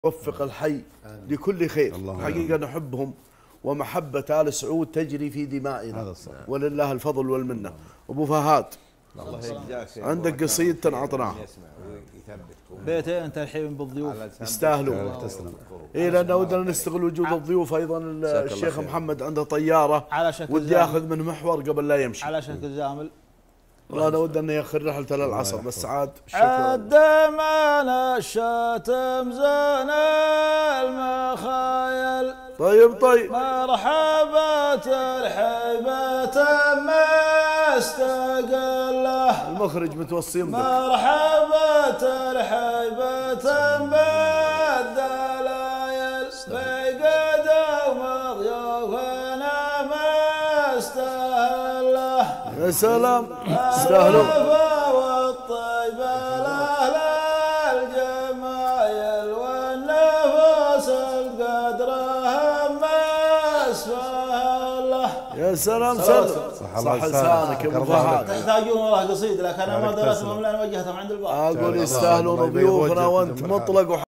وفق الحي لكل خير. حقيقة نحبهم ومحبة آل سعود تجري في دمائنا ولله الفضل والمنة. أبو فهد الله يجزاك عندك قصيدة عطناها بيتين انت الحين بالضيوف يستاهلون. اي لأن ودنا نستغل وجود الضيوف. أيضا الشيخ محمد عنده طيارة ودي ياخذ من محور قبل لا يمشي على شكل زامل. والله أنا ودنا انه ياخذ رحلته للعصر بس عاد قدم على الشاتم زين المخايل. طيب مرحبا ترحيبة مستقله. المخرج متوصين بك. مرحبا ترحيبة بالدلايل بقدوم ضيوفنا مستهله. يا سلام استاهلون. والطيب الأهل الجمايل والنفوس القدرهم مسفله. يا سلام صح لسانك يا ابو فهد. تحتاجون والله قصيدة لكن انا ما درست لان وجهتهم عند الباب. اقول يستاهلون ضيوفنا وانت مطلق